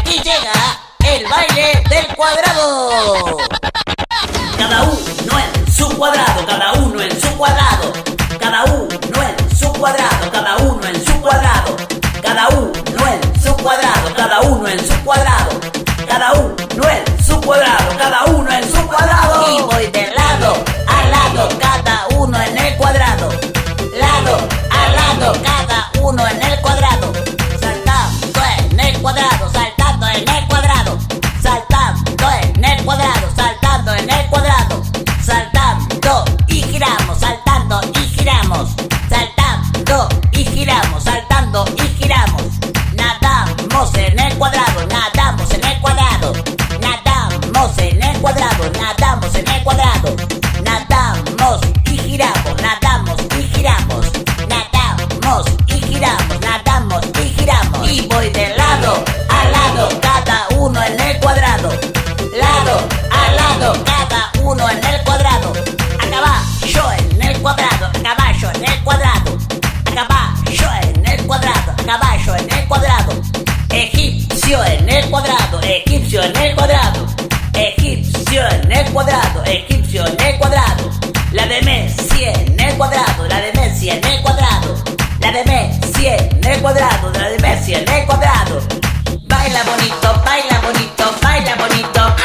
y llega el baile del cuadrado. Cada uno en su cuadrado, cada uno en su cuadrado, cada uno en su cuadrado, cada uno en su cuadrado, cada uno en su cuadrado, cada uno en su cuadrado, cada uno en su cuadrado, cada uno en su cuadrado. Y voy de lado a lado, cada uno en el cuadrado, lado a lado, cada uno en el cuadrado, saltando en el cuadrado, saltando en el cuadrado, saltando en el cuadrado, saltando en el cuadrado, saltando y giramos, saltando y giramos, saltando y giramos, saltando y giramos, nadamos en el cuadrado, nadamos en el cuadrado, nadamos en el cuadrado, nadamos en el cuadrado, nadamos y giramos, nadamos y giramos, nadamos y giramos, nadamos y giramos. Y voy de lado a lado, cada uno en el cuadrado, lado a lado, cada uno en el cuadrado, a caballo en el cuadrado, a caballo en el cuadrado, a caballo en el cuadrado, a caballo en el cuadrado, egipcio en el cuadrado, egipcio en el cuadrado, egipcio en el cuadrado, egipcio en el cuadrado, la de Messi en el cuadrado, la de Messi en el cuadrado, la de Messi en el cuadrado, la de Messi en el cuadrado. Baila bonito, baila bonito, baila bonito,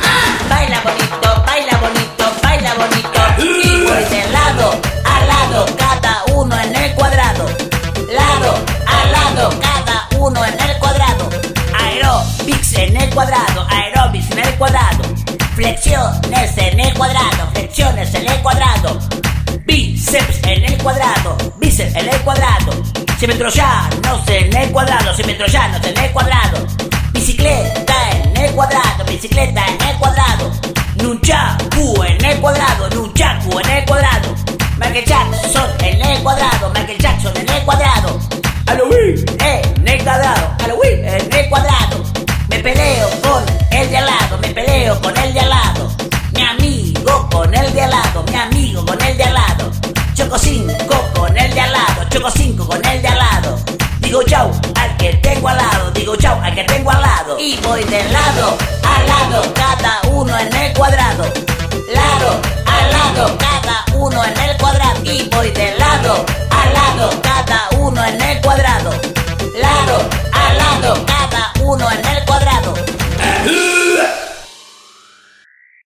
baila bonito, baila bonito, baila bonito. Y voy de lado a lado, cada uno en el cuadrado, lado a lado, cada uno en el cuadrado, aeróbics en el cuadrado, aeróbics en el cuadrado, flexiones en el cuadrado, flexiones en el cuadrado, bíceps en el cuadrado, bíceps en el cuadrado, cimentrollanos en el cuadrado, cimentrollanos en el cuadrado, bicicleta en el cuadrado, bicicleta en el cuadrado, nunchaku en el cuadrado, nunchaku en el cuadrado, Michael Jackson en el cuadrado, Michael Jackson en el cuadrado, Halloween en el cuadrado, Halloween en el cuadrado, me peleo con el de al lado, me peleo con el de al lado, mi amigo con el de al lado, mi amigo con el de al lado, choco 5 con el de al lado, choco 5 con el de al lado, digo chau al que tengo al lado, digo chau al que tengo al lado. Y voy de lado a lado, cada uno en el cuadrado, lado